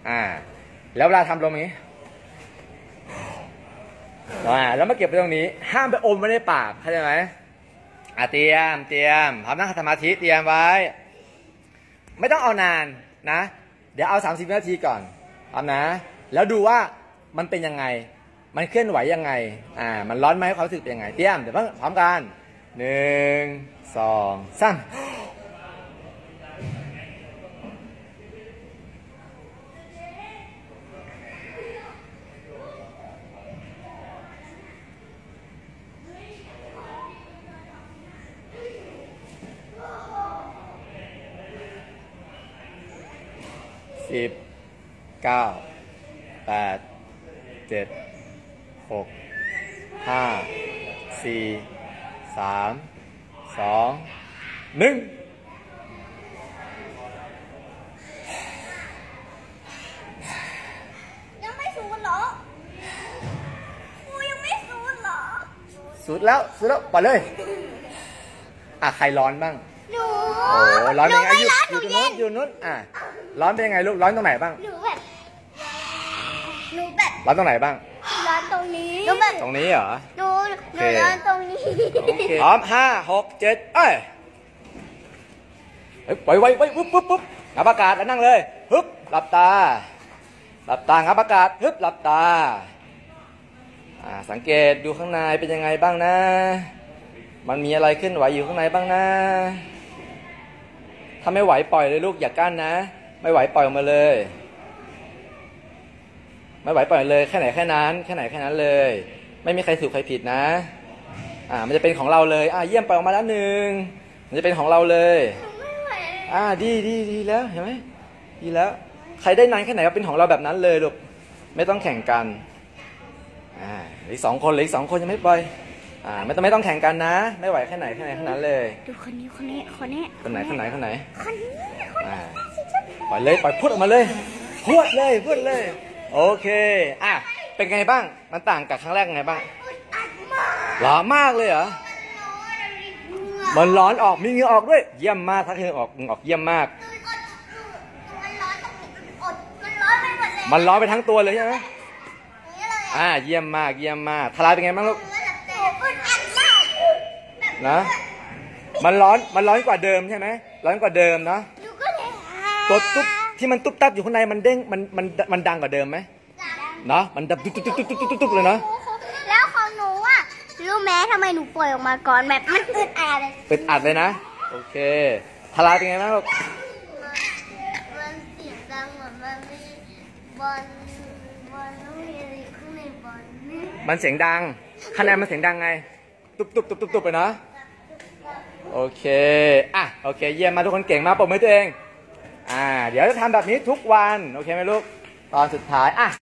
แล้วเวลาทำลมอย่างนี้แล้วมาเก็บไปตรงนี้ห้ามไปอมไว้ในปากเข้าใจไหมเตรียมทำนั่งสมาธิเตรียมไว้ไม่ต้องเอานานนะเดี๋ยวเอา30 นาทีก่อนเอานะแล้วดูว่ามันเป็นยังไงมันเคลื่อนไหวยังไงมันร้อนไหมความรู้สึกเป็นยังไงเตรียมเดี๋ยวพร้อมกัน1 2 310 9 8 7 6 5 4 3 2 1 ยังไม่สูดเหรอครูยังไม่สูดเหรอสูดแล้วปล่อยเลยใครร้อนบ้างหนูร้อนเป็นไงอยู่ตรงนู้นร้อนเป็นยังไงลูกร้อนตรงไหนบ้างหนูแบบร้อนตรงไหนบ้างร้อนตรงนี้ตรงนี้เหรอหนูร้อนตรงนี้พร้อม5 6 7ปล่อยไว้ปุ๊บงับอากาศแล้วนั่งเลยฮึบหลับตางับอากาศฮึบหลับตาสังเกตดูข้างในเป็นยังไงบ้างนะมันมีอะไรเคลื่อนไหวอยู่ข้างในบ้างนะถ้าไม่ไหวปล่อยเลยลูกอย่ากั้นนะไม่ไหวปล่อยออกมาเลยไม่ไหวปล่อยเลยแค่ไหนแค่นั้นเลยไม่มีใครถูกใครผิดนะมันจะเป็นของเราเลยเยี่ยมปล่อยออกมาแล้ว1มันจะเป็นของเราเลยดีแล้วเห็นไหมดีแล้วใครได้นานแค่ไหนก็เป็นของเราแบบนั้นเลยลูกไม่ต้องแข่งกันอีก2 คนยังไม่ปล่อยไม่ต้องแข่งกันนะไม่ไหวแค่ไหนแค่นั้นเลยดูคนนี้คนไหนปล่อยเลยปล่อยพูดออกมาเลยพูดเลยโอเคเป็นไงบ้างมันต่างกับครั้งแรกไงบ้างร้อนมากเลยเหรอมันร้อนออกมีเหงื่อออกด้วยเยี่ยมมากถ้าเหงื่อออกเยี่ยมมากมันร้อนไปทั้งตัวเลยใช่ไหมเยี่ยมมากทลายเป็นไงบ้างลูกนะมันร้อนกว่าเดิมใช่ไหมร้อนกว่าเดิมเนาะตัวตุ๊บที่มันตุ๊บตับอยู่ข้างในมันเด้งมันดังกว่าเดิมไหมเนาะมันดับตุ๊บเลยเนาะแล้วของหนูรู้ไหมทำไมหนูปล่อยออกมาก่อนแบบมันอึดอัดเลยนะโอเคทลายเป็นไงบ้างลูกมันเสียงดังเหมือนมันมีบอลมีอะไรข้างในบอลมันเสียงดังคะแนนมันเสียงดังไงตุ๊บไปเนาะโอเคโอเคเยี่ยมมาทุกคนเก่งมากปรบมือตัวเองเดี๋ยวจะทำแบบนี้ทุกวันโอเคไหมลูกตอนสุดท้าย